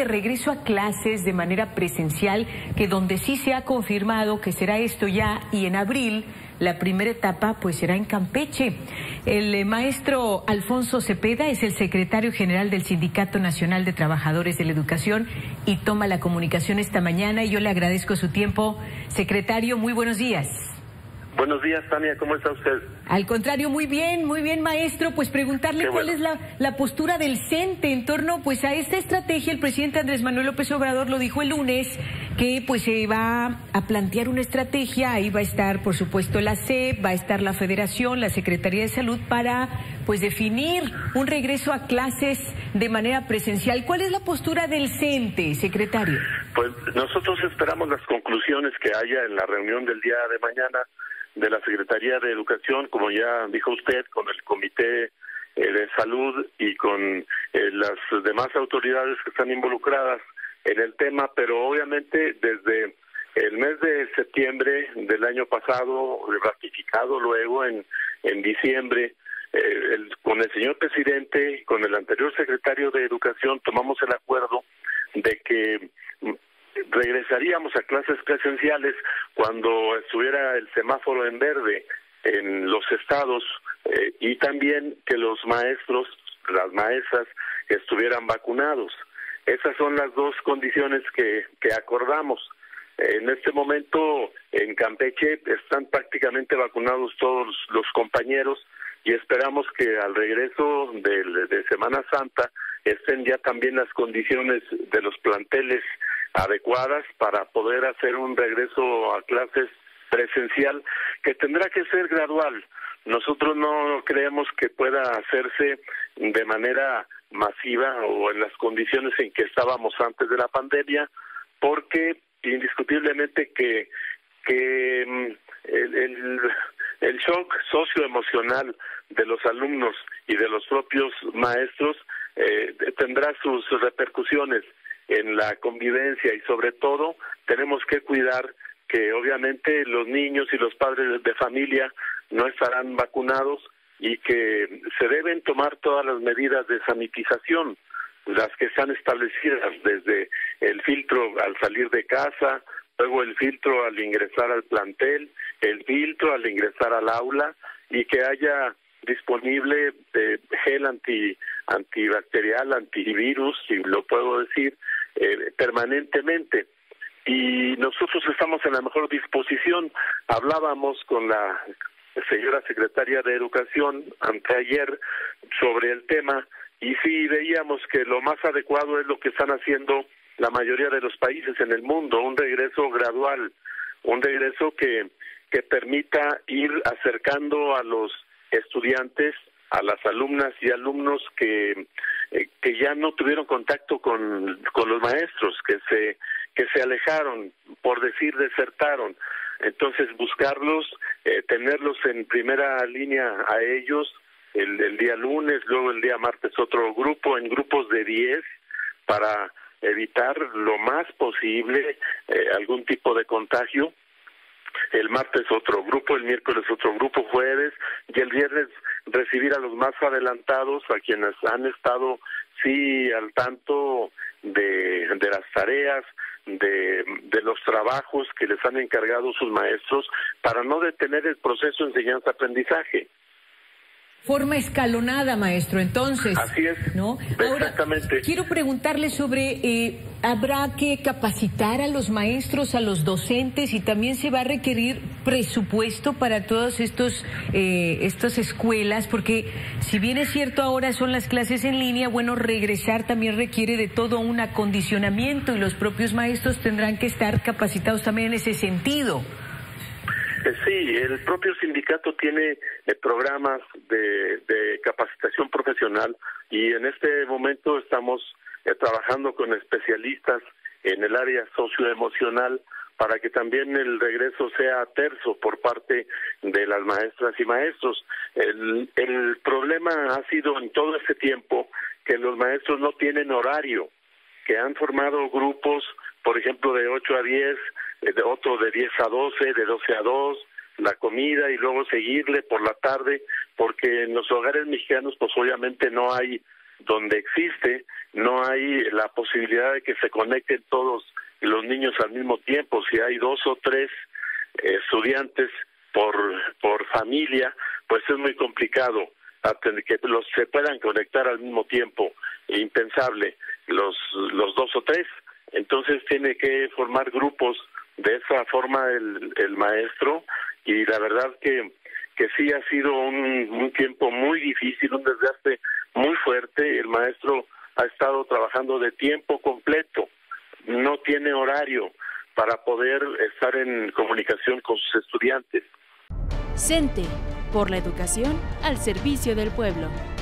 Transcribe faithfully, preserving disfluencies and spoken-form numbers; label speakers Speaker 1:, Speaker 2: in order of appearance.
Speaker 1: de regreso a clases de manera presencial, que donde sí se ha confirmado que será esto ya, y en abril la primera etapa pues será en Campeche. El eh, maestro Alfonso Cepeda es el secretario general del Sindicato Nacional de Trabajadores de la Educación y toma la comunicación esta mañana, y yo le agradezco su tiempo. Secretario, muy buenos días.
Speaker 2: Buenos días, Tania, ¿cómo está usted?
Speaker 1: Al contrario, muy bien, muy bien, maestro. Pues preguntarle
Speaker 2: Qué
Speaker 1: cuál
Speaker 2: bueno.
Speaker 1: es la, la postura del CENTE en torno pues a esta estrategia. El presidente Andrés Manuel López Obrador lo dijo el lunes, que pues se va a plantear una estrategia. Ahí va a estar, por supuesto, la C E P, va a estar la Federación, la Secretaría de Salud, para pues definir un regreso a clases de manera presencial. ¿Cuál es la postura del CENTE, secretario?
Speaker 2: Pues nosotros esperamos las conclusiones que haya en la reunión del día de mañana de la Secretaría de Educación, como ya dijo usted, con el Comité eh, de Salud y con eh, las demás autoridades que están involucradas en el tema, pero obviamente desde el mes de septiembre del año pasado, ratificado luego en, en diciembre, eh, el, con el señor presidente, con el anterior secretario de Educación, tomamos el acuerdo de que regresaríamos a clases presenciales cuando estuviera el semáforo en verde en los estados, eh, y también que los maestros, las maestras, estuvieran vacunados. Esas son las dos condiciones que, que acordamos. En este momento en Campeche están prácticamente vacunados todos los compañeros, y esperamos que al regreso de, de Semana Santa estén ya también las condiciones de los planteles adecuadas para poder hacer un regreso a clases presencial, que tendrá que ser gradual. Nosotros no creemos que pueda hacerse de manera masiva o en las condiciones en que estábamos antes de la pandemia, porque indiscutiblemente que que el, el, el shock socioemocional de los alumnos y de los propios maestros eh, tendrá sus repercusiones en la convivencia, y sobre todo tenemos que cuidar que obviamente los niños y los padres de familia no estarán vacunados y que se deben tomar todas las medidas de sanitización, las que están establecidas desde el filtro al salir de casa, luego el filtro al ingresar al plantel, el filtro al ingresar al aula, y que haya disponible eh, gel anti antibacterial, antivirus, si lo puedo decir, eh, permanentemente. Y nosotros estamos en la mejor disposición. Hablábamos con la señora secretaria de Educación anteayer sobre el tema, y sí veíamos que lo más adecuado es lo que están haciendo la mayoría de los países en el mundo, un regreso gradual, un regreso que, que permita ir acercando a los estudiantes, a las alumnas y alumnos que, eh, que ya no tuvieron contacto con, con los maestros, que se, que se alejaron, por decir desertaron. Entonces buscarlos, eh, tenerlos en primera línea a ellos, el, el día lunes, luego el día martes otro grupo, en grupos de diez, para evitar lo más posible eh, algún tipo de contagio. El martes otro grupo, el miércoles otro grupo, jueves, y el viernes recibir a los más adelantados, a quienes han estado sí al tanto de, de las tareas, de, de los trabajos que les han encargado sus maestros, para no detener el proceso de enseñanza-aprendizaje.
Speaker 1: Forma escalonada, maestro, entonces.
Speaker 2: Así es,
Speaker 1: ¿no?
Speaker 2: exactamente.
Speaker 1: Ahora, quiero preguntarle sobre, eh, ¿habrá que capacitar a los maestros, a los docentes, y también se va a requerir presupuesto para todas estos, eh, estas escuelas? Porque si bien es cierto ahora son las clases en línea, bueno, regresar también requiere de todo un acondicionamiento, y los propios maestros tendrán que estar capacitados también en ese sentido.
Speaker 2: Sí, el propio sindicato tiene eh, programas de, de capacitación profesional, y en este momento estamos eh, trabajando con especialistas en el área socioemocional para que también el regreso sea terso por parte de las maestras y maestros. El, el problema ha sido en todo este tiempo que los maestros no tienen horario, que han formado grupos, por ejemplo, de ocho a diez, de otro de diez a doce, de doce a dos, la comida, y luego seguirle por la tarde, porque en los hogares mexicanos pues obviamente no hay donde existe, no hay la posibilidad de que se conecten todos los niños al mismo tiempo. Si hay dos o tres eh, estudiantes por por familia, pues es muy complicado que los se puedan conectar al mismo tiempo, impensable los los dos o tres. Entonces tiene que formar grupos de esa forma el, el maestro, y la verdad que que sí ha sido un, un tiempo muy difícil, un desgaste muy fuerte. El maestro ha estado trabajando de tiempo completo, no tiene horario para poder estar en comunicación con sus estudiantes.
Speaker 3: CENTE, por la educación al servicio del pueblo.